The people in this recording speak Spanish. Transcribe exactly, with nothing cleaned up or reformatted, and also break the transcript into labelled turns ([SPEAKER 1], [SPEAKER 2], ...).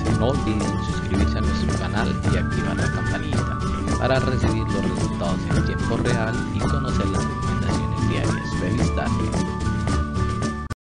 [SPEAKER 1] No olviden suscribirse a nuestro canal y activar la campanita para recibir los resultados en tiempo real